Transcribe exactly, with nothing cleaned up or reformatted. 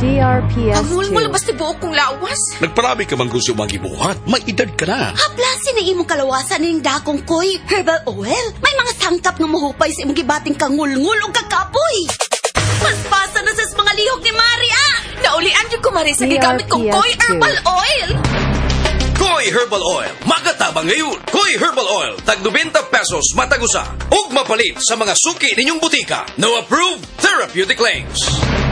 D R P S Amul mo two. labas ti buok kong lawas. Nagparami ka man gusto magibuhat. May edad ka na. Haplasin na imong kalawasan ning dakong koy herbal oil. May mga sangkap nga mahupay sa imong gibating kangul-ngul o kakapoy. Mas pasa na sa mga lihok ni Maria. Naulian yung kumari sa gigamit kong D R P S Koi Herbal Oil. Koi Herbal Oil. Magatabang ngayon. Koi Herbal Oil. Tag ninety pesos matagusa. Ug mapalit sa mga suki ninyong butika. No approved therapeutic claims.